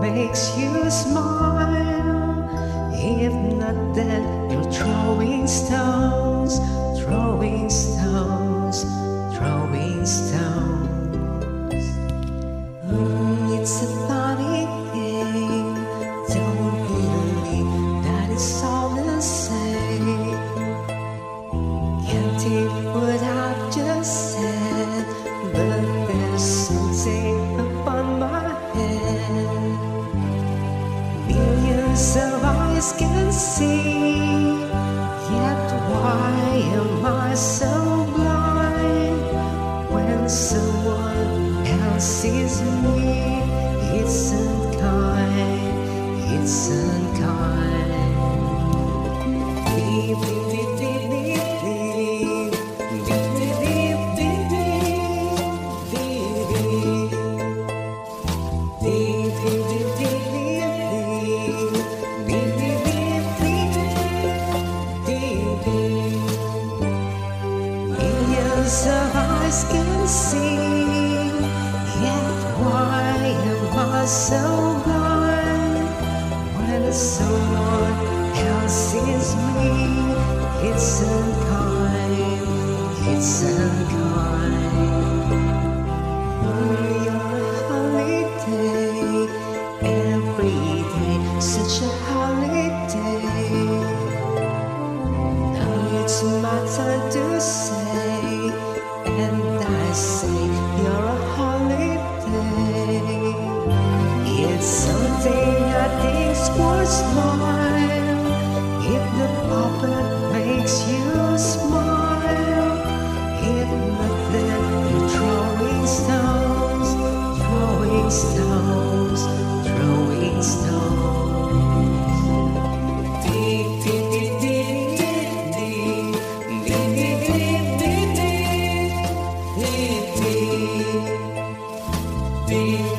makes you smile. If not, then you're throwing stones, throwing stones, throwing stones. It's a funny thing, don't believe that it's all the same. Can't take what I've just said, but there's something upon my head. Millions of eyes can see, yet why am I so blind? When someone else sees me, it's unkind, it's unkind. Beep, beep, beep, beep, beep, beep, beep, beep, beep, beep, beep, beep, beep, beep, millions of eyes can see, yet why am I so blind? When someone else sees me, it's unkind, it's unkind. You're a holiday, every day, such a holiday. Now it's my time to say, and I say you're a holiday. It's something I think's worthwhile. If the puppet makes you smile, if not, then you're throwing stones, throwing stones, throwing stones. Deep, deep, deep, deep, deep, deep, deep, deep, deep, deep, deep, deep.